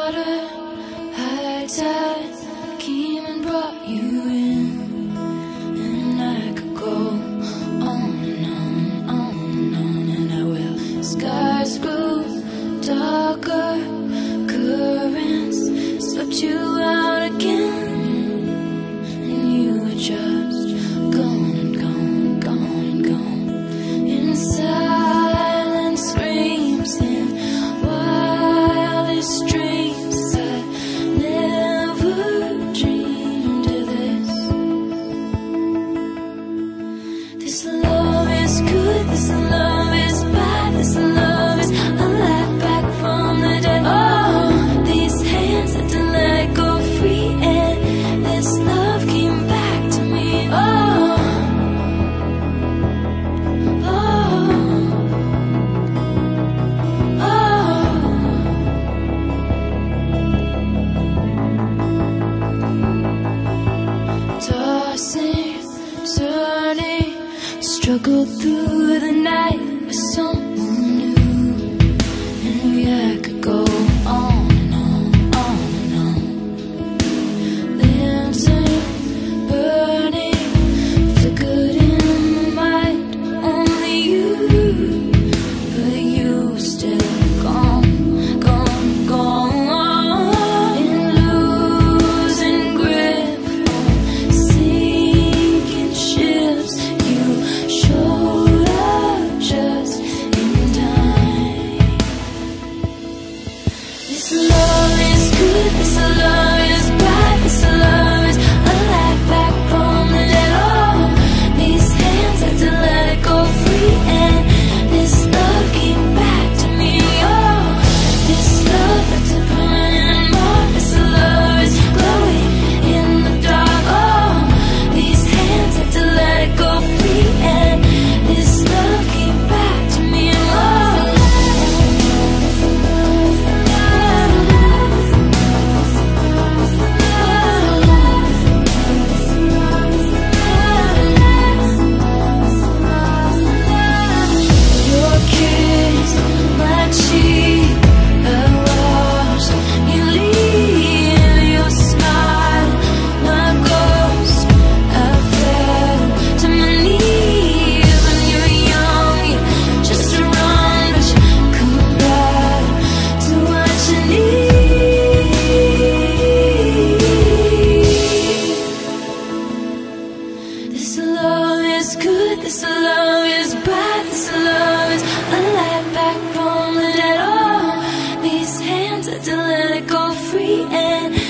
water, high tide came and brought you in, and I could go on and on, on and on, and I will. Skies grew darker, currents swept you out again, and you were just gone and gone, gone and gone. In silence screams and wildest dreams, I never dreamed of this. This love is good, this love is bad, this love is alive back from the dead. Oh, these hands had to let go free, and this love came back to me. Oh, tossing, turning, struggled through the night with someone new. And I could go on and on and on. Lantern burning, flickered in my mind, only you, but you were still gone, gone, gone. In losing grip on sinking ships, you showed up just in time. This love is good, this love is bad, this love is alive back from the dead. Oh, these hands had to let it go free, and this love came back to me. Oh, this love left a burning mark, this love is glowing in the dark. Oh, these hands had to let it go free, and this love came back to me. Your kiss, my cheek, I watched you leave. Your smile, my ghost, I fell to my knees. When you're young, you're just a run, but you come back to what you need. This love is good, this love is bad, this love is alive back from the dead. Oh, these hands had to let it go free, and